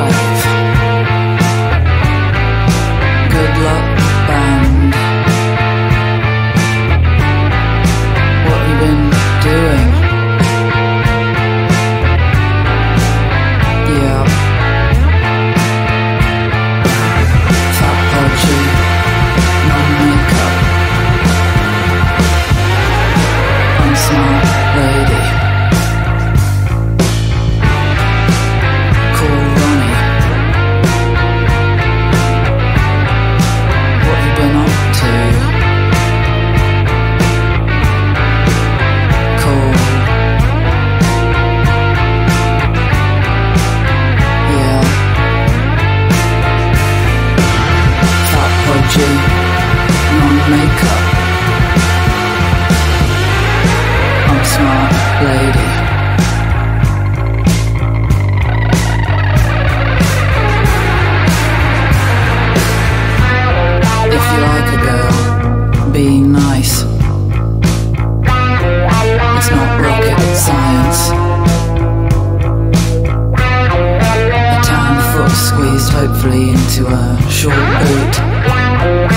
life. Good luck band. What you been doing? Yeah. Fat podgy, non-makeup, unsmart lady. Cool Ronnie. What you been up to? Cool. Yeah. Fat podgy, non-makeup, unsmart lady. If you like a girl, be nice. It's not rocket science. A tan foot squeezed hopefully into a short boot.